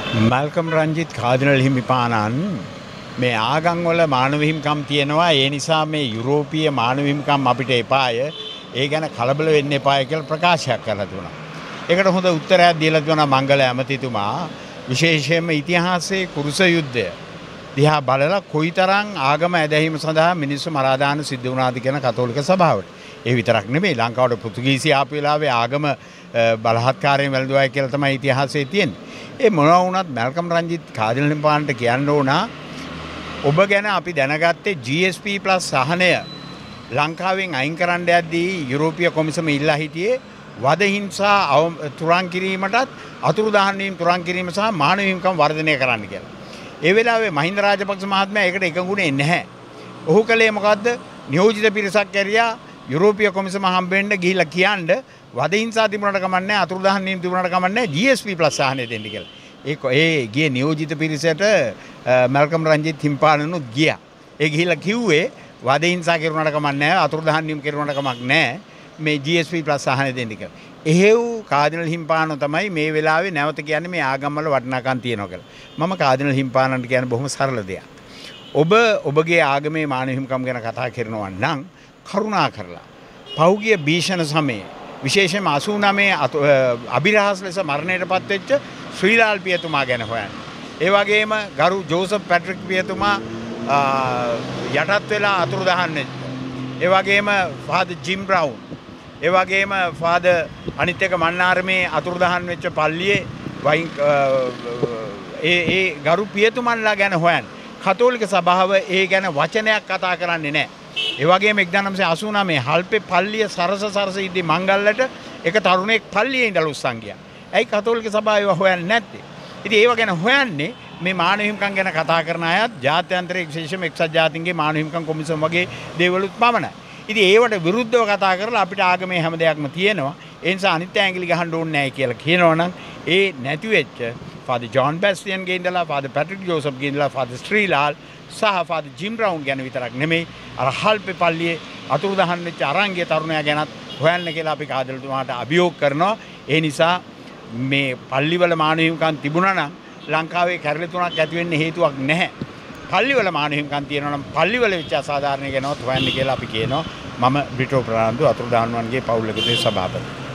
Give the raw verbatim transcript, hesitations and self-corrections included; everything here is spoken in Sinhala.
මල්කම් රංජිත් කාදිනල් හිමිපාණන් මේ ආගම් වල මානව හිමිකම් තියෙනවා. ඒ නිසා මේ යුරෝපීය මානව හිමිකම් අපිට එපාය. ඒ ගැන කලබල වෙන්න එපාය කියලා ප්‍රකාශයක් කරලා දුන්නා. ඒකට හොඳ උත්තරයක් දීලා දුන්නා මංගල ඇමතිතුමා. විශේෂයෙන්ම ඉතිහාසයේ කුරුස යුද්ධය දිහා බලලා කොයිතරම් ආගම ඇදහිීම සඳහා මිනිස්සු මරා දාන සිද්ධ වුණාද කියන කතෝලික සභාවට. ඒ විතරක් නෙමෙයි ලංකාවට පෘතුගීසි ආපු වෙලාවේ ආගම බලහත්කාරයෙන් වැළඳුවායි කියලා තමයි ඉතිහාසයේ තියෙන්නේ. ඒ මොනවා වුණත් මල්කම් රංජිත් කාදිනල් හිමිපාණන්ට කියන්න ඕන ඔබ ගැන අපි දැනගත්තේ ජී එස් පී ප්ලස් සහනය ලංකාවෙන් අයින් කරන්න යද්දී යුරෝපීය කොමිසම ඉල්ලා හිටියේ වද හිංසා තුරන් කිරීමටත් අතුරුදහන් වීම තුරන් කිරීම සහ මානව හිමිකම් වර්ධනය කරන්න කියලා. ඒ වෙලාවේ මහින්ද රාජපක්ෂ මහත්මයා ඒකට එකඟුනේ නැහැ. ඔහු කලේ මොකද්ද? නියෝජිත පිරිසක් ඇරියා යුරෝපීය කොමිසම හම්බෙන්න ගිහිල්ලා කියන්න වද හිංසා තිබුණාට කමක් නැහැ අතුරුදහන් වීම තිබුණාට කමක් නැහැ ජී එස් පී ප්ලස් සහනය දෙන්න කියලා. ඒක ඒ ගියේ නියෝජිත පිරිසට මල්කම් රංජිත් හිමිපාණනුත් ගියා. ඒ ගිහිල්ලා කිව්වේ වද හිංසා කරුණාට කමක් නැහැ අතුරුදහන් වීම කරුණාට කමක් නැහැ මේ ජී එස් පී ප්ලස් සහනය දෙන්න කියලා. එහෙව් කාදිනල් හිමිපාණන් තමයි මේ වෙලාවේ නැවත කියන්නේ මේ ආගම් වල වටිනාකම් තියෙනවා කියලා. මම කාදිනල් හිමිපාණන්ට කියන්නේ බොහොම සරල දෙයක්. ඔබ ඔබගේ ආගමේ මානව හිමිකම් ගැන කතා කරනවා නම් කරුණා කරලා පෞගිය භීෂණ සමයේ විශේෂයෙන්ම අසූ නවයේ අභිරහස් ලෙස මරණයටපත් වෙච්ච ශ්‍රීලාල් පියතුමා ගැන හොයන්න. ඒ වගේම ගරු ජෝසප් පැට්‍රික් පියතුමා යටත් වෙලා අතුරුදහන් වෙච්ච. ඒ වගේම ෆාදර් ජිම් බ්‍රවුන්. ඒ වගේම ෆාදර් අනිත් එක මන්නාරමේ අතුරුදහන් වෙච්ච පල්ලියේ වයින් ඒ ඒ ගරු පියතුමන්ලා ගැන හොයන්න. කතෝලික සභාව ඒ ගැන වචනයක් කතා කරන්නේ නැහැ. ඒ වගේම එක්දාස් නවසිය අසූ නවයේ හල්පේ පල්ලිය සරස සරස ඉදි මංගල්ලට එක තරුණෙක් පල්ලියේ ඉඳලා උස්සන් ගියා. ඇයි කතෝලික සභාව ඒව හොයන්නේ නැත්තේ? ඉතින් ඒව ගැන හොයන්නේ මේ මානව හිමිකම් ගැන කතා කරන අයත් ජාත්‍යන්තරයේ විශේෂයෙන්ම එක්සත් ජාතීන්ගේ මානව හිමිකම් කොමිසම වගේ දේවලුත් පමණයි. ඉතින් ඒවට විරුද්ධව කතා කරලා අපිට ආගමේ හැම දෙයක්ම තියෙනවා. ඒ නිසා අනිත් ඇඟිලි ගහන්න ඕනේ නැහැ කියලා කියනවනම් ඒ නැති වෙච්ච ෆාදර් ජෝන් බැස්ටියන්ගේ ඉඳලා ෆාදර් පැට්‍රික් ජෝසප්ගේ ඉඳලා ෆාදර් ශ්‍රීලාල් සහ ෆාදර් ජිම් බ්‍රවුන් ගැන විතරක් නෙමෙයි අර හල්පේ පල්ලියේ අතුරුදහන් වෙච්ච අරංගිය තරුණයා ගැනත් හොයන්න කියලා අපි කාදලතුමාට අභියෝග කරනවා. ඒ නිසා මේ පල්ලිවල මානව හිමිකම් තිබුණා නම් ලංකාවේ කැරලි තුනක් ඇති වෙන්න හේතුවක් නැහැ. පල්ලිවල මානව හිමිකම් තියෙනවා නම් පල්ලිවල වෙච්ච අසාධාරණ ගැනවත් හොයන්න කියලා අපි කියනවා. මම බ්‍රිටෝ ප්‍රනාන්දු අතුරුදහන් වන්ගේ පවුල් එකේ සභාපති.